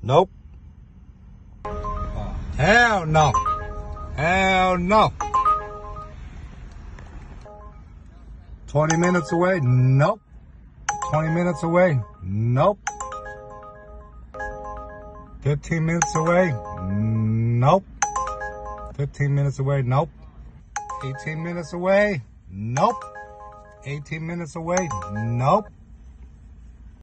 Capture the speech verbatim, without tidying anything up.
Nope. Oh, hell no. Hell no. twenty minutes away? Nope. twenty minutes away? Nope. fifteen minutes away? Nope. fifteen minutes away? Nope. eighteen minutes away? Nope. eighteen minutes away? Nope.